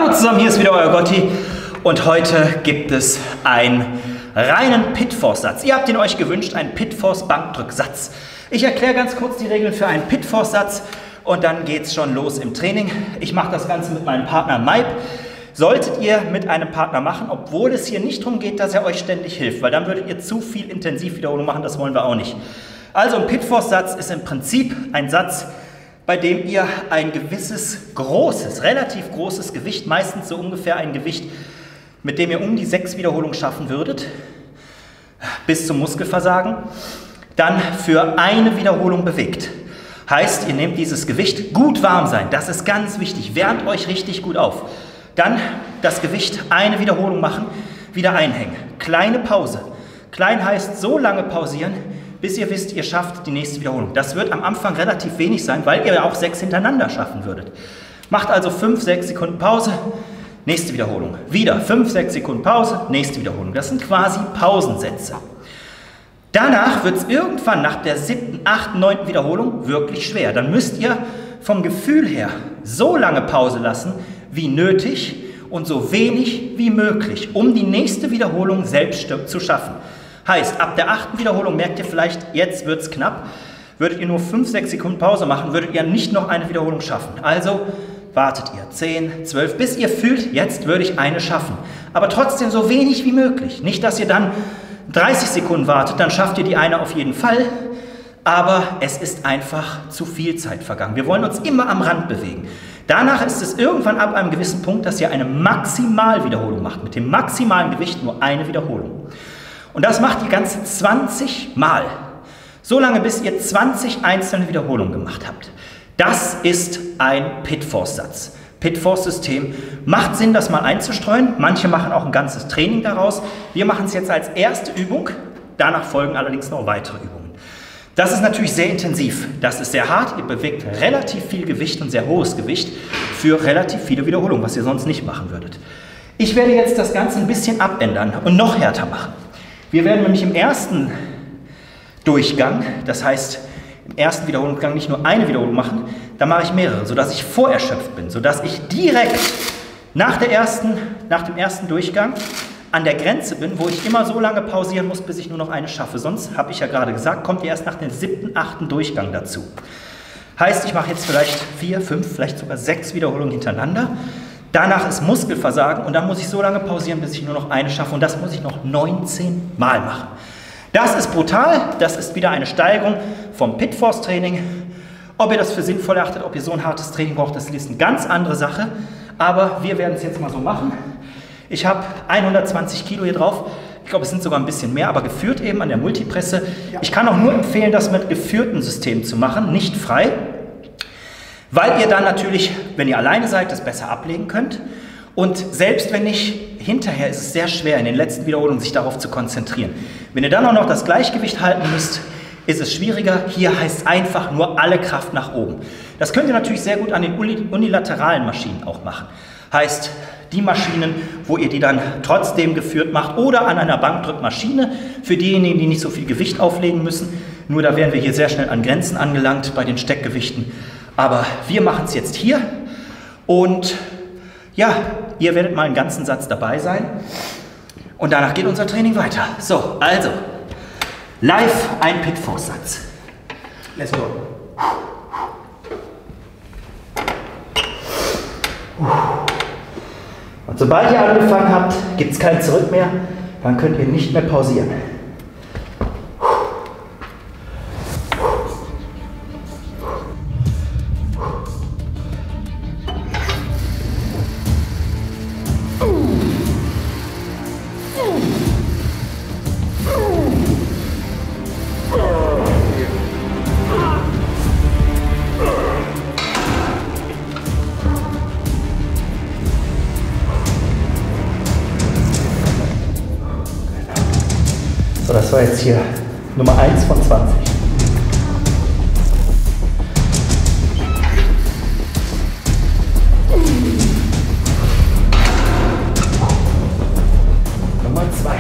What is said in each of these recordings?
Hallo zusammen, hier ist wieder euer Gotti und heute gibt es einen reinen Pit-Force-Satz. Ihr habt ihn euch gewünscht, einen Pit-Force-Bankdrücksatz. Ich erkläre ganz kurz die Regeln für einen Pit-Force-Satz und dann geht es schon los im Training. Ich mache das Ganze mit meinem Partner Maip. Solltet ihr mit einem Partner machen, obwohl es hier nicht darum geht, dass er euch ständig hilft, weil dann würdet ihr zu viel Intensivwiederholung machen, das wollen wir auch nicht. Also ein Pit-Force-Satz ist im Prinzip ein Satz, bei dem ihr ein gewisses, großes, relativ großes Gewicht, meistens so ungefähr ein Gewicht, mit dem ihr um die 6 Wiederholungen schaffen würdet, bis zum Muskelversagen, dann für eine Wiederholung bewegt. Heißt, ihr nehmt dieses Gewicht, gut warm sein, das ist ganz wichtig, wärmt euch richtig gut auf. Dann das Gewicht, eine Wiederholung machen, wieder einhängen. Kleine Pause. Klein heißt so lange pausieren, bis ihr wisst, ihr schafft die nächste Wiederholung. Das wird am Anfang relativ wenig sein, weil ihr ja auch 6 hintereinander schaffen würdet. Macht also 5, 6 Sekunden Pause, nächste Wiederholung. Wieder 5, 6 Sekunden Pause, nächste Wiederholung. Das sind quasi Pausensätze. Danach wird es irgendwann nach der 7., 8., 9. Wiederholung wirklich schwer. Dann müsst ihr vom Gefühl her so lange Pause lassen, wie nötig und so wenig wie möglich, um die nächste Wiederholung selbst zu schaffen. Heißt, ab der 8. Wiederholung merkt ihr vielleicht, jetzt wird es knapp. Würdet ihr nur 5, 6 Sekunden Pause machen, würdet ihr nicht noch eine Wiederholung schaffen. Also wartet ihr 10, 12, bis ihr fühlt, jetzt würde ich eine schaffen. Aber trotzdem so wenig wie möglich. Nicht, dass ihr dann 30 Sekunden wartet, dann schafft ihr die eine auf jeden Fall. Aber es ist einfach zu viel Zeit vergangen. Wir wollen uns immer am Rand bewegen. Danach ist es irgendwann ab einem gewissen Punkt, dass ihr eine Maximalwiederholung macht. Mit dem maximalen Gewicht nur eine Wiederholung. Und das macht ihr ganze 20 Mal. So lange, bis ihr 20 einzelne Wiederholungen gemacht habt. Das ist ein Pit-Force-Satz. Pit-Force-System. Macht Sinn, das mal einzustreuen. Manche machen auch ein ganzes Training daraus. Wir machen es jetzt als erste Übung. Danach folgen allerdings noch weitere Übungen. Das ist natürlich sehr intensiv. Das ist sehr hart. Ihr bewegt relativ viel Gewicht und sehr hohes Gewicht für relativ viele Wiederholungen, was ihr sonst nicht machen würdet. Ich werde jetzt das Ganze ein bisschen abändern und noch härter machen. Wir werden nämlich im ersten Durchgang, das heißt im ersten Wiederholungsgang nicht nur eine Wiederholung machen, da mache ich mehrere, sodass ich vorerschöpft bin, sodass ich direkt nach dem ersten Durchgang an der Grenze bin, wo ich immer so lange pausieren muss, bis ich nur noch eine schaffe. Sonst, habe ich ja gerade gesagt, kommt ihr erst nach dem 7., 8. Durchgang dazu. Heißt, ich mache jetzt vielleicht 4, 5, vielleicht sogar 6 Wiederholungen hintereinander. Danach ist Muskelversagen und dann muss ich so lange pausieren, bis ich nur noch eine schaffe. Und das muss ich noch 19 Mal machen. Das ist brutal. Das ist wieder eine Steigerung vom Pit-Force-Training. Ob ihr das für sinnvoll erachtet, ob ihr so ein hartes Training braucht, das ist eine ganz andere Sache. Aber wir werden es jetzt mal so machen. Ich habe 120 Kilo hier drauf. Ich glaube, es sind sogar ein bisschen mehr, aber geführt eben an der Multipresse. Ich kann auch nur empfehlen, das mit geführtem System zu machen, nicht frei. Weil ihr dann natürlich, wenn ihr alleine seid, das besser ablegen könnt. Und selbst wenn nicht, hinterher ist es sehr schwer, in den letzten Wiederholungen sich darauf zu konzentrieren. Wenn ihr dann auch noch das Gleichgewicht halten müsst, ist es schwieriger. Hier heißt es einfach nur alle Kraft nach oben. Das könnt ihr natürlich sehr gut an den unilateralen Maschinen auch machen. Heißt, die Maschinen, wo ihr die dann trotzdem geführt macht oder an einer Bankdrückmaschine für diejenigen, die nicht so viel Gewicht auflegen müssen. Nur da wären wir hier sehr schnell an Grenzen angelangt bei den Steckgewichten. Aber wir machen es jetzt hier und ja, ihr werdet mal einen ganzen Satz dabei sein und danach geht unser Training weiter. So, also, live ein Pit-Force-Satz. Let's go. Und sobald ihr angefangen habt, gibt es kein Zurück mehr, dann könnt ihr nicht mehr pausieren. So, das war jetzt hier Nummer 1 von 20. Nummer 2.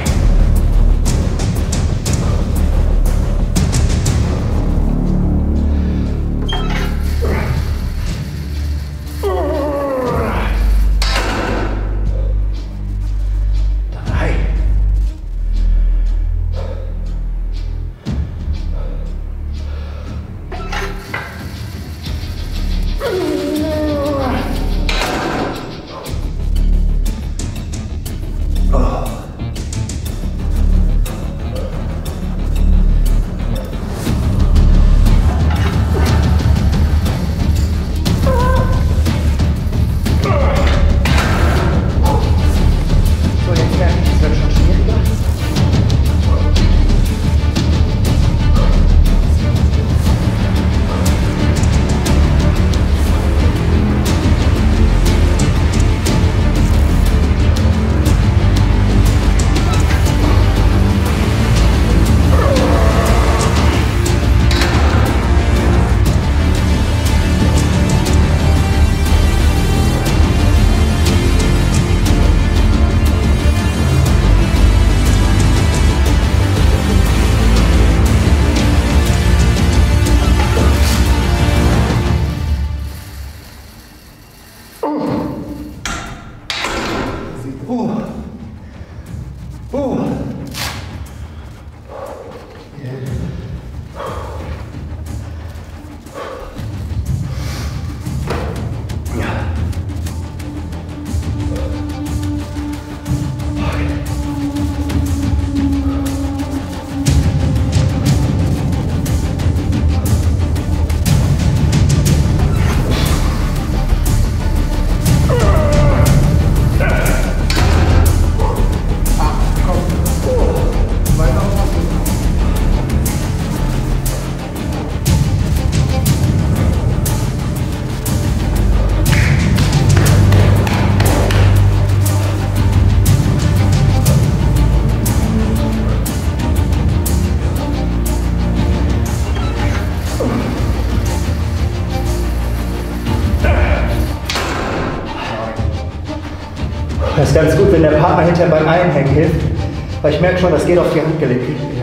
Das ist ganz gut, wenn der Partner hinterher beim Einhängen hilft, weil ich merke schon, das geht auf die Handgelenke. Ja.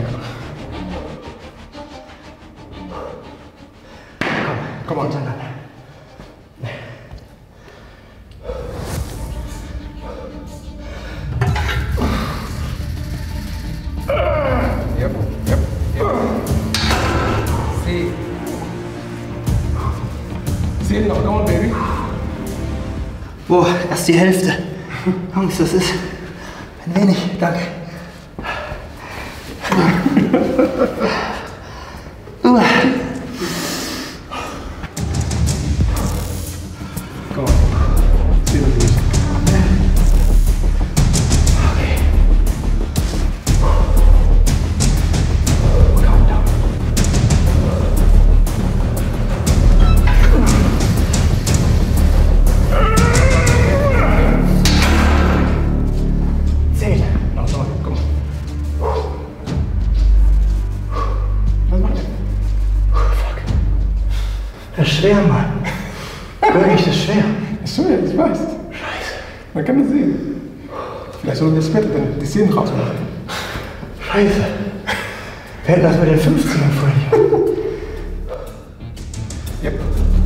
Komm on. Yep. See it, no, baby. Boah, erst die Hälfte. Jungs, das ist ein wenig. Danke. Komm on. See it, please. Das ist schwer, Mann. Wirklich, das ist schwer. Ist schwer, ich weiß. Scheiße. Man kann das sehen. Vielleicht sollen wir später dann die Szenen rausmachen. Scheiße. Wir hätten das mit den 15ern vorhin. Yep.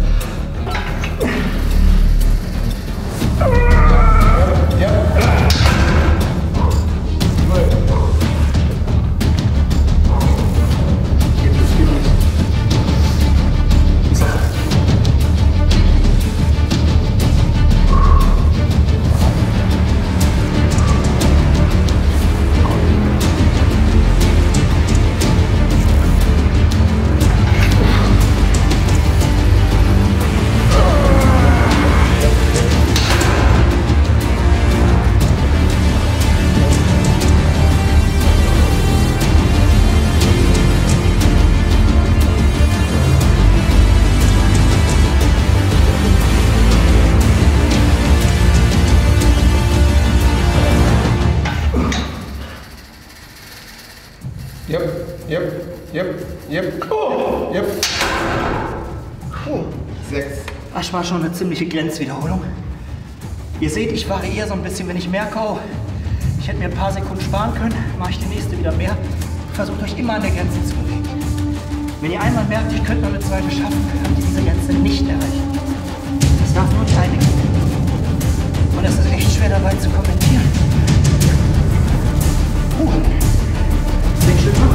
Yep. Oh. Yep. Puh. 6. Das war schon eine ziemliche Grenzwiederholung. Ihr seht, ich variiere so ein bisschen, wenn ich merke, oh, ich hätte mir ein paar Sekunden sparen können, mache ich die nächste wieder mehr. Versucht euch immer an der Grenze zu bewegen. Wenn ihr einmal merkt, ich könnte mal eine zweite schaffen, könnt ihr diese Grenze nicht erreichen. Das darf nur die eine geben. Und es ist echt schwer dabei zu kommentieren. 10 Stück noch.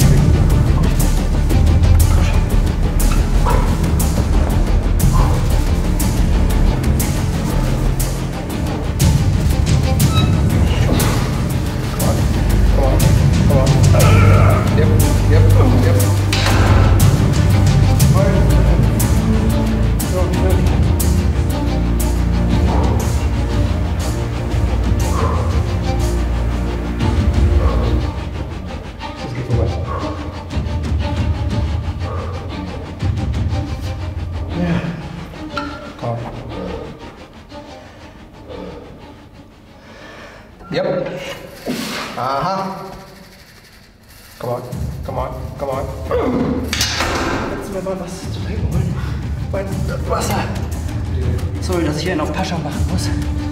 Yep. Aha. Come on. Kannst du mir mal was zu trinken holen? Mein Wasser. Sorry, dass ich hier einen auf Pascha machen muss.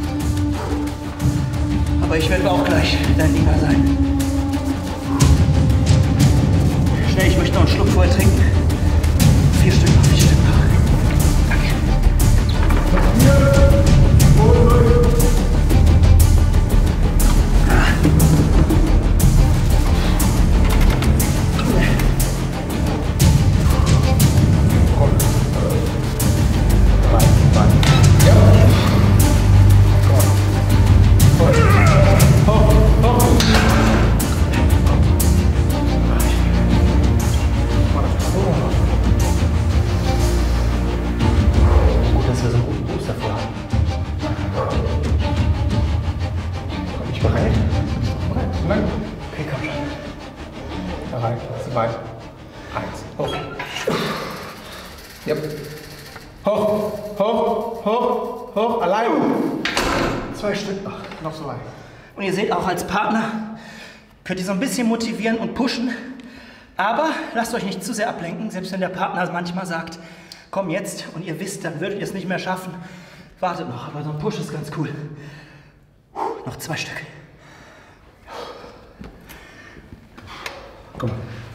Aber ich werde auch gleich dein Lieber sein. Schnell, ich möchte noch einen Schluck vorher trinken. 4 Stück noch. Danke. 3. 2 Stück noch 2. Und ihr seht auch als Partner, könnt ihr so ein bisschen motivieren und pushen. Aber lasst euch nicht zu sehr ablenken, selbst wenn der Partner manchmal sagt, komm jetzt, und ihr wisst, dann würdet ihr es nicht mehr schaffen. Wartet noch, aber so ein Push ist ganz cool. Noch 2 Stück. Komm.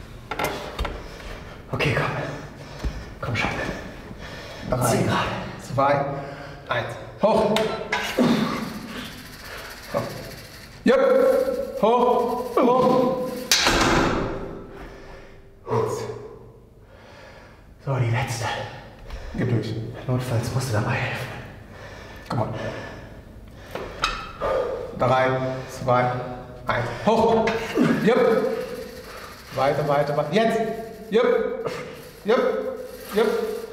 Okay, komm. Komm schon. 3, 2, 1. Hoch. Komm. Jupp. Hoch. Hoch. Jetzt. So, die letzte. Gib durch. Notfalls musst du dabei helfen. Komm on. 3, 2, 1. Hoch. Jupp. Weiter, weiter, weiter. Jetzt. Jupp. Jupp. Jupp.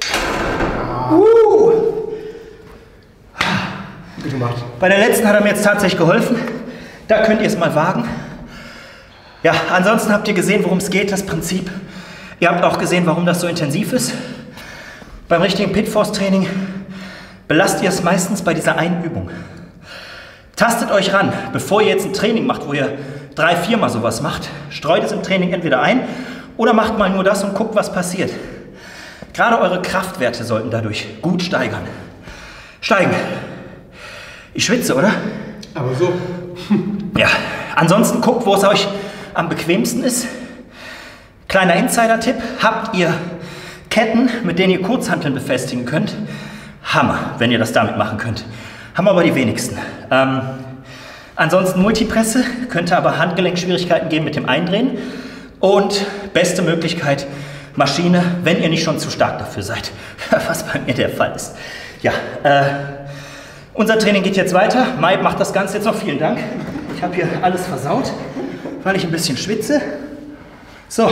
Gut gemacht. Bei der letzten hat er mir jetzt tatsächlich geholfen. Da könnt ihr es mal wagen. Ja, ansonsten habt ihr gesehen, worum es geht, das Prinzip. Ihr habt auch gesehen, warum das so intensiv ist. Beim richtigen Pitforce-Training belasst ihr es meistens bei dieser einen Übung. Tastet euch ran, bevor ihr jetzt ein Training macht, wo ihr 3, 4 Mal sowas macht. Streut es im Training entweder ein oder macht mal nur das und guckt, was passiert. Gerade eure Kraftwerte sollten dadurch gut steigern. Steigen. Ich schwitze, oder? Aber so. Ja, ansonsten guckt, wo es euch am bequemsten ist. Kleiner Insider-Tipp, habt ihr Ketten, mit denen ihr Kurzhanteln befestigen könnt? Hammer, wenn ihr das damit machen könnt. Haben aber die wenigsten. Ansonsten Multipresse, könnte aber Handgelenkschwierigkeiten geben mit dem Eindrehen. Und beste Möglichkeit, Maschine, wenn ihr nicht schon zu stark dafür seid. Was bei mir der Fall ist. Ja, unser Training geht jetzt weiter. Mai macht das Ganze jetzt noch. Vielen Dank. Ich habe hier alles versaut, weil ich ein bisschen schwitze. So.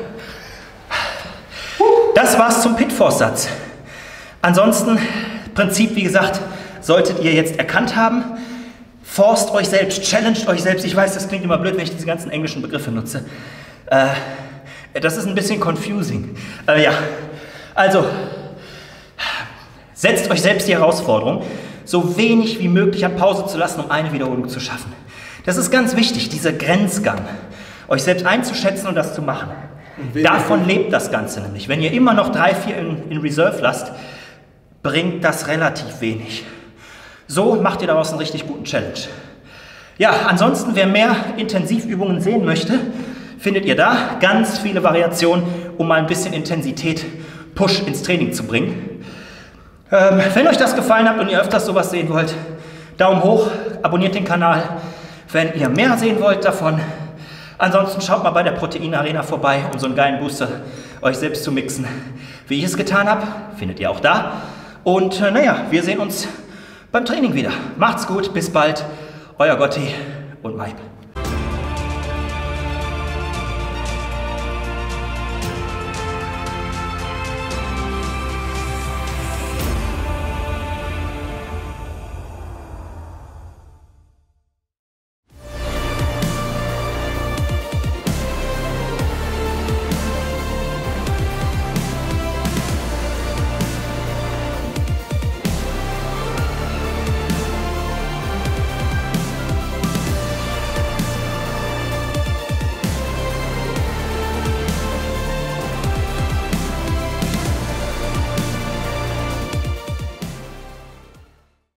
Das war's zum Pitforce-Satz. Ansonsten, Prinzip, wie gesagt, solltet ihr jetzt erkannt haben. Forst euch selbst, challenged euch selbst. Ich weiß, das klingt immer blöd, wenn ich diese ganzen englischen Begriffe nutze. Das ist ein bisschen confusing. Ja, also, setzt euch selbst die Herausforderung, so wenig wie möglich an Pause zu lassen, um eine Wiederholung zu schaffen. Das ist ganz wichtig, dieser Grenzgang. Euch selbst einzuschätzen und das zu machen. Davon lebt das Ganze nämlich. Wenn ihr immer noch 3, 4 in Reserve lasst, bringt das relativ wenig. So macht ihr daraus einen richtig guten Challenge. Ja, ansonsten, wer mehr Intensivübungen sehen möchte, findet ihr da ganz viele Variationen, um mal ein bisschen Intensität, Push ins Training zu bringen. Wenn euch das gefallen hat und ihr öfters sowas sehen wollt, Daumen hoch, abonniert den Kanal, wenn ihr mehr sehen wollt davon. Ansonsten schaut mal bei der Protein Arena vorbei, um so einen geilen Booster euch selbst zu mixen. Wie ich es getan habe, findet ihr auch da. Und naja, wir sehen uns beim Training wieder. Macht's gut, bis bald. Euer Gotti und Maib.